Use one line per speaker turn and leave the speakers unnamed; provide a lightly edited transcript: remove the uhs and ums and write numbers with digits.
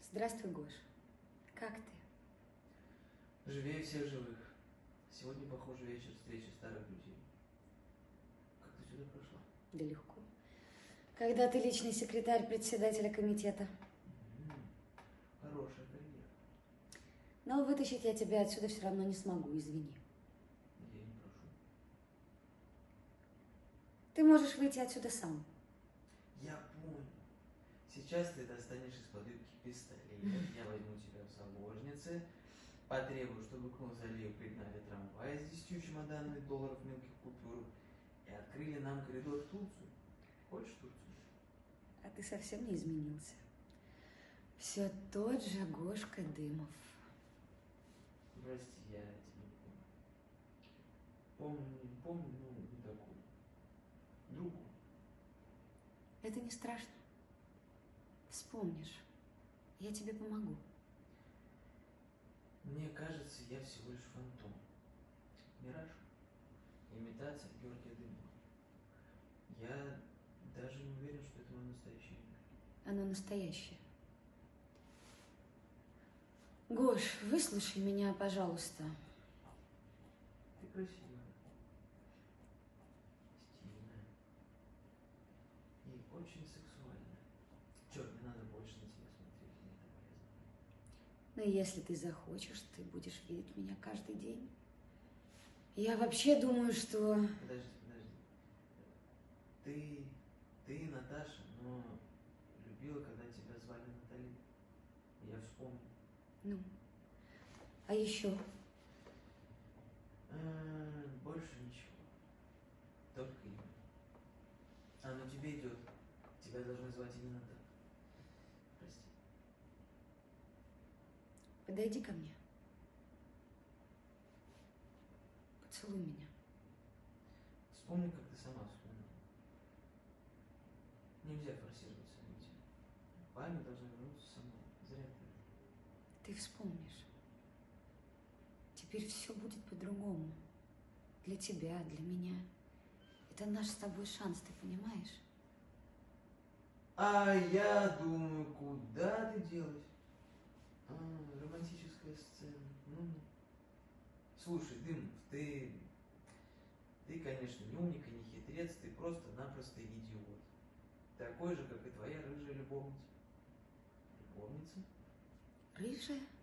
Здравствуй, Гош. Как ты?
Живее всех живых. Сегодня, похоже, вечер встречи старых людей. Как ты сюда прошла?
Да легко. Когда ты личный секретарь председателя комитета.
Хорошая карьера.
Но вытащить я тебя отсюда все равно не смогу, извини.
Я не прошу.
Ты можешь выйти отсюда сам.
Я понял. Сейчас ты достанешь из-под юбки пистолет, я возьму тебя в заложницы, потребую, чтобы к мавзолею пригнали трамвай с 10 чемоданами долларов мелких купюр и открыли нам коридор в Турцию. Хочешь Турцию?
А ты совсем не изменился. Все тот же Гошка Дымов.
Прости, я тебя не помню. Помню, но не такой. Другой.
Это не страшно. Вспомнишь. Я тебе помогу.
Мне кажется, я всего лишь фантом. Мираж. Имитация Георгия Дымова. Я даже не уверен, что это мое настоящее имя.
Оно настоящее. Гош, выслушай меня, пожалуйста.
Ты красивая. Стильная. И очень сексуальная. Черт, мне надо больше на тебя смотреть, мне это полезно.
Но если ты захочешь, ты будешь видеть меня каждый день. Я вообще думаю, что...
Подожди. Ты Наташа, но любила, когда тебя звали Натали. Я вспомнил.
Ну, а еще?
Больше ничего. Только имя. Оно тебе идет. Тебя должны звать именно так. Прости.
Подойди ко мне. Поцелуй меня.
Вспомни, как ты сама вспомнила. Нельзя форсировать события. Память должна вернуться сама. Зря ты.
Ты вспомнишь. Теперь все будет по-другому. Для тебя, для меня. Это наш с тобой шанс, ты понимаешь?
А я думаю, куда ты делась? Романтическая сцена. Слушай, Дымов, ты, конечно, не умник и не хитрец, ты просто-напросто идиот. Такой же, как и твоя рыжая любовница. Любовница?
Рыжая?